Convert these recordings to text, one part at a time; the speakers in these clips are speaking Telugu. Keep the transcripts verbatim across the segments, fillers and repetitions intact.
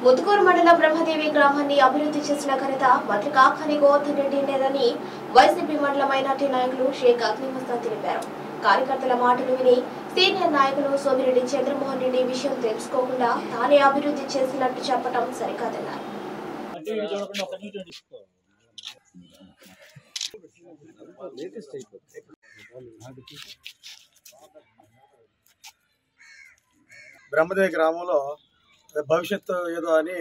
ముతుకూరు మండలం బ్రహ్మదేవి గ్రామాన్ని అభివృద్ధి చేసిన ఘనత మంత్రి కాకాని గోవర్ధన్ రెడ్డి నేరని వైసీపీ మండల మైనార్టీ నాయకులు షేక్ అగ్నిమస్తాన్ తెలిపారు. కార్యకర్తల మాటలు విని సీనియర్ నాయకులు సోమిరెడ్డి చంద్రమోహన్ రెడ్డి విషయం తెలుసుకోకుండా తానే అభివృద్ధి చేసినట్టు చెప్పడం సరికాదన్నారు. బ్రహ్మదేవి గ్రామంలో భవిష్యత్తు ఏదో అని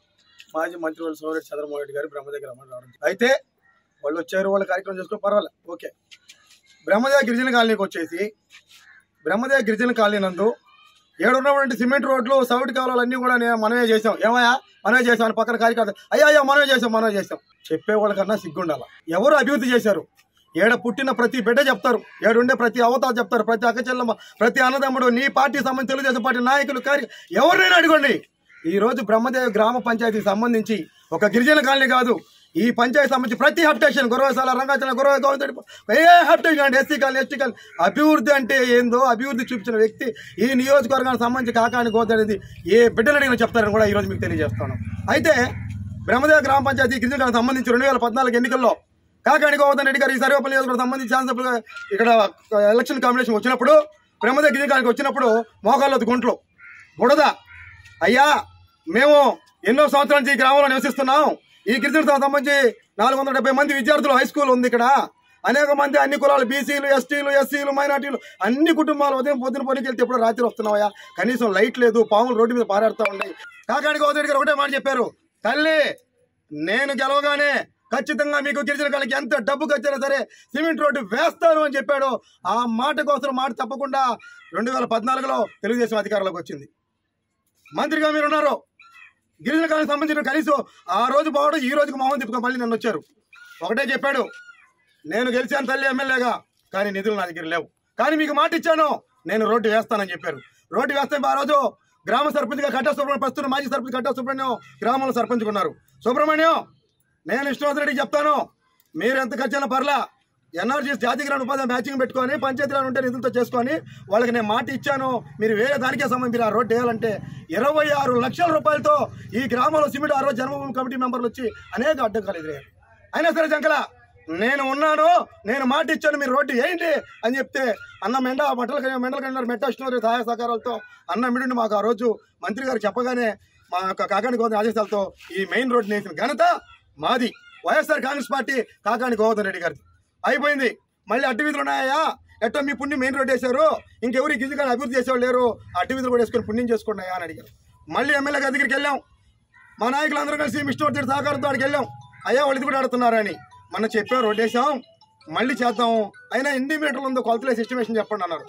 మాజీ మంత్రి వాళ్ళు సోమిరెడ్డి చంద్రమోహన్ రెడ్డి గారు బ్రహ్మదేవి గ్రామం రావడం. అయితే వాళ్ళు వచ్చారు, వాళ్ళ కార్యక్రమం చేసుకుని పర్వాలేదు, ఓకే. బ్రహ్మదేవి గిరిజన కాలనీకి వచ్చేసి బ్రహ్మదేవి గిరిజన కాలనీ నందు ఏడున్నటువంటి సిమెంట్ రోడ్లు సౌటి కాలువలు అన్నీ కూడా నేను మనమే చేసాం. ఏమయ్యా మనమే చేసాం అని పక్కన కార్యకర్త అయ్యా అయ్యా మనమే చేసాం మనమే చేసాం చెప్పేవాళ్ళకన్నా సిగ్గుండాల. ఎవరు అభివృద్ధి చేశారు? ఏడ పుట్టిన ప్రతి బిడ్డ చెప్తారు, ఏడుండే ప్రతి అవతారం చెప్తారు, ప్రతి అక్కచెల్లమ్మ, ప్రతి అన్నదమ్ముడు, నీ పార్టీ సంబంధించి తెలుగుదేశం పార్టీ నాయకులు కార్య ఎవరినైనా అడగండి. ఈ రోజు బ్రహ్మదేవి గ్రామ పంచాయతీకి సంబంధించి ఒక గిరిజన కాలనీ కాదు, ఈ పంచాయతీ సంబంధించి ప్రతి హబ్టేషన్ గురవసాల రంగాచల గురవ గోవిందరెడ్డి ఏ హబ్టేషన్ అంటే ఎస్సీ కాలనీ ఎస్టీ కాలనీ అభివృద్ధి అంటే ఏందో అభివృద్ధి చూపించిన వ్యక్తి ఈ నియోజకవర్గానికి సంబంధించి కాకాని గోవర్ధన్ ఏ బిడ్డలు అడిగిన చెప్తారని కూడా ఈరోజు మీకు తెలియజేస్తున్నాం. అయితే బ్రహ్మదేవి గ్రామ పంచాయతీ గిరిజన కాలనీకి సంబంధించి రెండు వేల పద్నాలుగు ఎన్నికల్లో కాకాని గోవర్ధన్ రెడ్డి గారు ఈ సర్వేపల్లి నియోజకవర్గం సంబంధించి శాసనసభ్యులుగా ఇక్కడ ఎలక్షన్ కాంబినేషన్ వచ్చినప్పుడు బ్రహ్మదేవి గిరిజన కాలనీకి వచ్చినప్పుడు మోకాళ్ళ గుంట్లో బుడద అయ్యా మేము ఎన్నో సంవత్సరాల నుంచి ఈ గ్రామంలో నివసిస్తున్నాం. ఈ గిరిజనతో సంబంధించి నాలుగు వందల డెబ్బై మంది విద్యార్థులు హై స్కూల్ ఉంది ఇక్కడ. అనేక మంది అన్ని కులాలు బీసీలు ఎస్టీలు ఎస్సీలు మైనార్టీలు అన్ని కుటుంబాలు ఉదయం పొద్దున పనికి వెళ్తే ఎప్పుడు రాత్రి వస్తున్నావా? కనీసం లైట్ లేదు, పాములు రోడ్డు మీద పారాడుతూ ఉన్నాయి. కాకాని గోవర్ధన్ రెడ్డి గారు ఒకటే మాట చెప్పారు, తల్లి నేను గెలవగానే ఖచ్చితంగా మీకు గిరిజన కాలనీకి ఎంత డబ్బు ఖర్చైనా సరే సిమెంట్ రోడ్డు వేస్తారు అని చెప్పాడు. ఆ మాట కోసం మాట తప్పకుండా రెండు వేల పద్నాలుగులో తెలుగుదేశం అధికారంలోకి వచ్చింది. మంత్రిగా మీరు ఉన్నారు. గిరిజన కాలనీకి సంబంధించిన కనీసం ఆ రోజు బాగుండు ఈ రోజుకి మొహం తిప్పుకో మళ్ళీ నన్ను వచ్చారు. ఒకటే చెప్పాడు, నేను గెలిచాను తల్లి ఎమ్మెల్యేగా, కానీ నిధులు నా దగ్గర లేవు, కానీ మీకు మాట ఇచ్చాను నేను రోడ్డు వేస్తానని చెప్పారు. రోడ్డు వేస్తే ఆ రోజు గ్రామ సర్పంచ్గా కట్టా సుబ్రహ్మణ్యం, ప్రస్తుతం మాజీ సర్పంచ్ కట్టా సుబ్రహ్మణ్యం గ్రామంలో సర్పంచ్గా ఉన్నారు. సుబ్రహ్మణ్యం నేను విష్ణువర్ధన్ రెడ్డికి చెప్తాను, మీరు ఎంత ఖర్చైనా పర్లా ఎన్ఆర్జీఎస్ జాతీయ గ్రామ ఉపాధి మ్యాచింగ్ పెట్టుకొని పంచాయతీరాలు ఉంటే నిధులతో చేసుకొని వాళ్ళకి నేను మాట ఇచ్చాను, మీరు వేరే దానికే సంబంధించి మీరు ఆ రోడ్డు వేయాలంటే ఇరవై ఆరు లక్షల రూపాయలతో ఈ గ్రామంలో సిమెంట్ ఆ రోజు జన్మభూమి కమిటీ మెంబర్లు వచ్చి అనేక అడ్డంకాలు ఎదురయ్యారు. అయినా సరే జంకల నేను ఉన్నాను, నేను మాట ఇచ్చాను, మీరు రోడ్డు వేయండి అని చెప్తే అన్న మెండ మంటల మెండల కన్నారు మెట్ట విష్ణువర్ధన్ సహాయ సహకారాలతో అన్న మిడుండి మాకు ఆ రోజు మంత్రి గారు చెప్పగానే మా యొక్క కాకాని గోవర్ధన్ ఆదేశాలతో ఈ మెయిన్ రోడ్డు వేసిన ఘనత మాది, వైఎస్ఆర్ కాంగ్రెస్ పార్టీ కాకాని గోవర్ధన్ రెడ్డి గారిది. అయిపోయింది. మళ్ళీ అడ్డు వీధులు ఉన్నాయా? ఎట్టో మీ పుణ్యం మెయిన్ రోడ్ వేశారు, ఇంకెవరు గిరిజన అభివృద్ధి చేసేవాళ్ళు లేరు, అడ్డు వీధులు కూడా వేసుకొని పుణ్యం చేసుకున్నాయా అని అడిగారు. మళ్ళీ ఎమ్మెల్యే గారి దగ్గరికి వెళ్ళాం, మా నాయకులు అందరూ కలిసి విష్ణువర్ధన్ రెడ్డి సహకారంతో అక్కడికి వెళ్ళాం. అయ్యా వాళ్ళు ఇది కూడా ఆడుతున్నారని మనం చెప్పాం, రోడ్ వేసాం, మళ్ళీ చేద్దాం, అయినా ఎన్ని మీటర్లు ఉందో కొలతలేసి ఎస్టిమేషన్ చెప్పండి అన్నారు.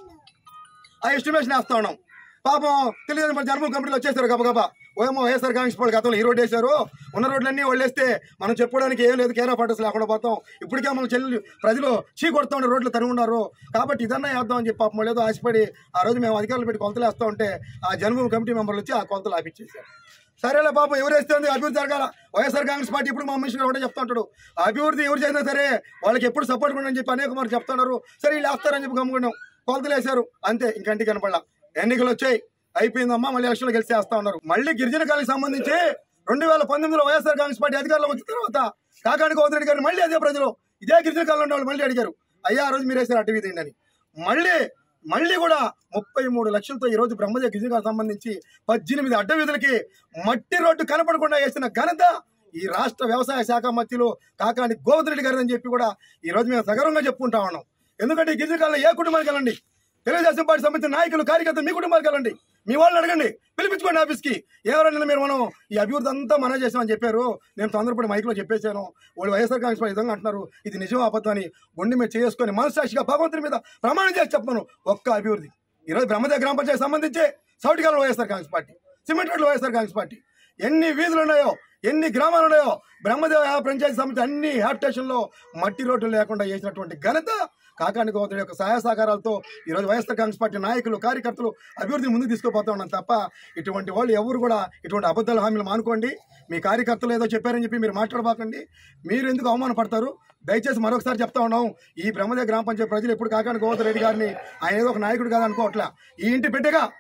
ఆ ఎస్టిమేషన్ వేస్తా ఉన్నాం. పాపం తెలియదు జన్మభూమి కంపెనీలు వచ్చేసారు గబగబా. ఓమో వైఎస్ఆర్ కాంగ్రెస్ పార్టీ గతంలో ఈ రోడ్డు వేశారు, ఉన్న రోడ్లన్నీ వాళ్ళు వేస్తే మనం చెప్పుకోవడానికి ఏం లేదు, కేరా ఫాటోస్ లేకుండా పోతాం, ఇప్పటికే మనం చెల్లి ప్రజలు చీ కొడుతూ ఉండే రోడ్లు తరిగి ఉన్నారు కాబట్టి ఇదన్నా వేద్దాం అని చెప్పి పాపం లేదో ఆశపడి ఆ రోజు మేము అధికారులు పెట్టి కొలతలు వేస్తూ ఉంటే ఆ జన్మభూమి కమిటీ మెంబర్లు వచ్చి ఆ కొలతలు ఆపించేశారు. సరేలే పాపం ఎవరు వేస్తే అభివృద్ధి జరగాల. వైఎస్ఆర్ కాంగ్రెస్ పార్టీ ఇప్పుడు మా మినిస్టర్ ఒకటే చెప్తా ఉంటాడు, అభివృద్ధి ఎవరు చేసినా సరే వాళ్ళకి ఎప్పుడు సపోర్ట్ ఉండని చెప్పి అనేక మంది చెప్తున్నారు. సరే వీళ్ళు వేస్తారని చెప్పి గమ్ముకున్నాం, కొలతలు వేశారు, అంతే, ఇంకంటికి కనపడలా. ఎన్నికలు వచ్చాయి, అయిపోయిందమ్మా, మళ్ళీ ఎలక్షన్లో గెలిచి వేస్తా ఉన్నారు. మళ్ళీ గిరిజన కాలనీకి సంబంధించి రెండు వేల పంతొమ్మిదిలో వైఎస్ఆర్ కాంగ్రెస్ పార్టీ అధికారంలో వచ్చిన తర్వాత కాకాని గోవర్ధన్ రెడ్డి గారు మళ్ళీ అదే ప్రజలు ఇదే గిరిజన కాలనీ వాళ్ళు మళ్ళీ అడిగారు, అయ్యా ఆ రోజు మీరు వేసారు అటు వీధి అని. మళ్ళీ మళ్ళీ కూడా ముప్పై మూడు లక్షలతో ఈ రోజు బ్రహ్మదేవి గిరిజన కాలనీకి సంబంధించి పద్దెనిమిది అడ్డ వీధులకి మట్టి రోడ్డు కనపడకుండా వేసిన ఘనత ఈ రాష్ట్ర వ్యవసాయ శాఖ మంత్రులు కాకాని గోవర్ధన్ రెడ్డి గారు అని చెప్పి కూడా ఈ రోజు మేము సగర్వంగా చెప్పుకుంటా ఉన్నాం. ఎందుకంటే ఈ గిరిజన కాలనీ ఏ కుటుంబానికి వెళ్ళండి, తెలుగుదేశం పార్టీ సంబంధించిన నాయకులు కార్యకర్తలు మీ కుటుంబానికి వెళ్ళండి, మీ వాళ్ళని అడగండి, పిలిపించుకోండి ఆఫీస్కి, ఎవరైనా మీరు మనం ఈ అభివృద్ధి అంతా మనం చేసామని చెప్పారు. నేను తొందరపడి మైక్లో చెప్పేశాను, వాళ్ళు వైఎస్ఆర్ కాంగ్రెస్ పార్టీ విధంగా అంటున్నారు, ఇది నిజం అబద్ధం అని గుండె మీద చేసుకొని మనసాక్షిగా భగవంతుని మీద ప్రమాణం చేసి చెప్పను. ఒక్క అభివృద్ధి ఈరోజు బ్రహ్మదేవి గ్రామ పంచాయతీ సంబంధించి సౌటికాలలో వైఎస్ఆర్ కాంగ్రెస్ పార్టీ, సిమెంట్ రోడ్లు వైఎస్ఆర్ కాంగ్రెస్ పార్టీ, ఎన్ని వీధులు ఉన్నాయో ఎన్ని గ్రామాలు ఉన్నాయో బ్రహ్మదేవి పంచాయతీ సంబంధించి అన్ని హ్యాబిటేషన్లో మట్టి రోడ్లు లేకుండా చేసినటువంటి ఘనత కాకాని గోవర్ధన్ యొక్క సహాయ సహకారాలతో ఈరోజు వైఎస్ఆర్ కాంగ్రెస్ పార్టీ నాయకులు కార్యకర్తలు అభివృద్ధి ముందుకు తీసుకుపోతా ఉన్నాం తప్ప ఇటువంటి వాళ్ళు ఎవరు కూడా ఇటువంటి అబద్ధాల హామీలు మానుకోండి. మీ కార్యకర్తలు ఏదో చెప్పారని చెప్పి మీరు మాట్లాడబాకండి, మీరు ఎందుకు అవమానపడతారు. దయచేసి మరొకసారి చెప్తా ఉన్నాం, ఈ బ్రహ్మదేవి గ్రామ పంచాయతీ ప్రజలు ఎప్పుడు కాకాని గోవర్ధన్ రెడ్డి గారిని ఆయన ఏదో ఒక నాయకుడు కాదు అనుకోవట్లే, ఈ ఇంటి బిడ్డగా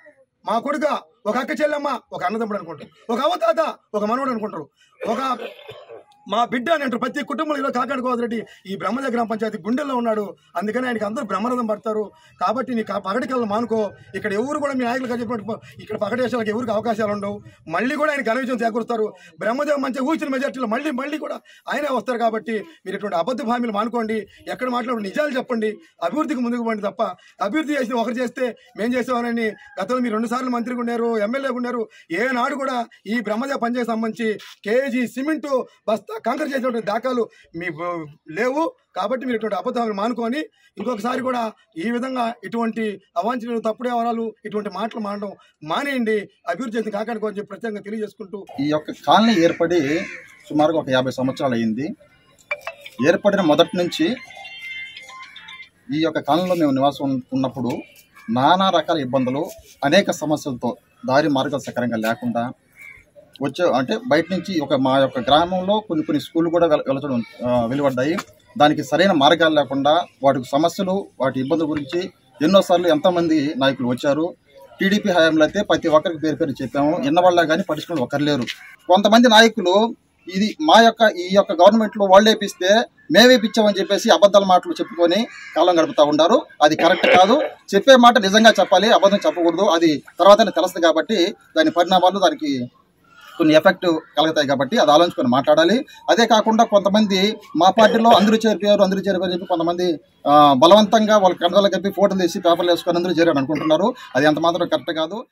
మా కొడుక ఒక అక్క చెల్లెమ్మ ఒక అన్నదమ్ముడు అనుకుంటారు, ఒక అవతాత ఒక మనవడు అనుకుంటారు, ఒక మా బిడ్డ అని అంటారు. ప్రతి కుటుంబంలో ఈరోజు కాకాని గోవర్ధన్ ఈ బ్రహ్మదేవ గ్రామ పంచాయతీ గుండెల్లో ఉన్నాడు. అందుకని ఆయనకి అందరూ బ్రహ్మరథం పడతారు. కాబట్టి నీ పగటి కళ్ళు మానుకో. ఇక్కడ ఎవరు కూడా మీ నాయకులు చెప్పినట్టు ఇక్కడ పగటి వేషాలకు ఎవరికి అవకాశాలు ఉండవు. మళ్ళీ కూడా ఆయన ఘన విజయం చేకూరుస్తారు. బ్రహ్మదేవ మంచిగా ఊచిన మెజార్టీలో మళ్ళీ మళ్ళీ కూడా ఆయనే వస్తారు. కాబట్టి మీరు ఇటువంటి అబద్ధ హామీలు మానుకోండి. ఎక్కడ మాట్లాడు నిజాలు చెప్పండి. అభివృద్ధికి ముందుకు పండి తప్ప అభివృద్ధి చేసిన ఒకరు చేస్తే మేము చేసేవారని గతంలో మీరు రెండు సార్లు మంత్రిగా ఉన్నారు, ఎమ్మెల్యేగా ఉన్నారు. ఏనాడు కూడా ఈ బ్రహ్మదేవ పంచాయతీ సంబంధించి కేజీ సిమెంటు బస్తా కంకర చేసినటువంటి దాఖలు మీ లేవు. కాబట్టి మీరు ఇటువంటి అబద్ధాలు మానుకొని ఇంకొకసారి కూడా ఈ విధంగా ఇటువంటి అవాంఛనీయులు తప్పుడు వ్యవహారాలు ఇటువంటి మాటలు మానడం మానేయండి. అభివృద్ధి చేసిన కాకాడుకోని చెప్పి ప్రత్యేకంగా తెలియజేసుకుంటూ ఈ యొక్క కాలనీ ఏర్పడి సుమారుగా ఒక యాభై సంవత్సరాలు అయింది. ఏర్పడిన మొదటి నుంచి ఈ యొక్క కాలనీలో మేము నివాసం ఉన్నప్పుడు నానా రకాల ఇబ్బందులు, అనేక సమస్యలతో దారి మార్గాలు సక్రమంగా లేకుండా వచ్చే అంటే బయట నుంచి ఒక మా యొక్క గ్రామంలో కొన్ని కొన్ని స్కూళ్ళు కూడా వెళచడం వెలువడ్డాయి. దానికి సరైన మార్గాలు లేకుండా వాటికి సమస్యలు, వాటి ఇబ్బందుల గురించి ఎన్నోసార్లు ఎంతోమంది నాయకులు వచ్చారు. టీడీపీ హయాంలో అయితే ప్రతి ఒక్కరికి పేరు పేరు చెప్పాము. ఎన్నవాళ్ళ కానీ పట్టించుకుని ఒకరు లేరు. కొంతమంది నాయకులు ఇది మా యొక్క ఈ యొక్క గవర్నమెంట్లో వాళ్ళు వేపిస్తే మేమేపిచ్చామని చెప్పేసి అబద్ధాల మాటలు చెప్పుకొని కాలం గడుపుతూ ఉన్నారు. అది కరెక్ట్ కాదు. చెప్పే మాట నిజంగా చెప్పాలి, అబద్ధం చెప్పకూడదు. అది తర్వాతనే తెలుస్తుంది. కాబట్టి దాని పరిణామాలు దానికి కొన్ని ఎఫెక్ట్ కలుగుతాయి. కాబట్టి అది ఆలోచించుకొని మాట్లాడాలి. అదే కాకుండా కొంతమంది మా పార్టీలో అందరూ చేరిపోయారు అందరూ చేరిపోయారు చెప్పి కొంతమంది బలవంతంగా వాళ్ళ కండలు కప్పి ఫోటోలు తీసి పేపర్లు వేసుకొని అందరూ చేరారు అనుకుంటున్నారు. అది ఎంత మాత్రం కరెక్ట్ కాదు.